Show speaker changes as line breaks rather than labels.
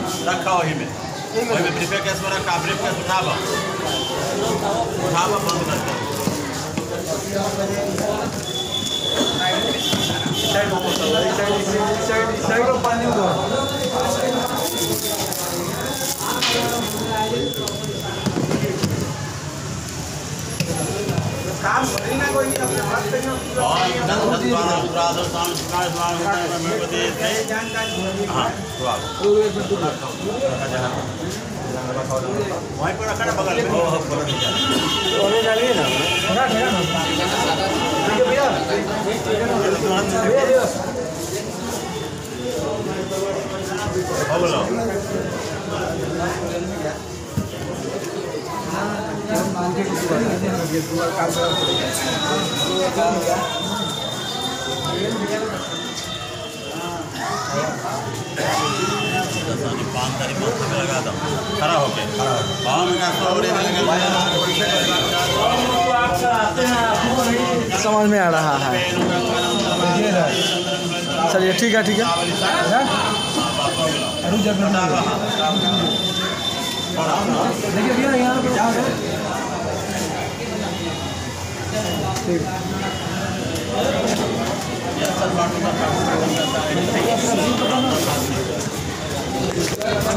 रखा वही में ब्रीफ केस में रखा। ब्रीफ केस उठावा बंद करते काम ना कोई वहीं पर रखा बगल में लगा दो खड़ा होके
समझ में आ रहा है। चलिए ठीक है ठीक है। देखिए भैया यहाँ पे ठीक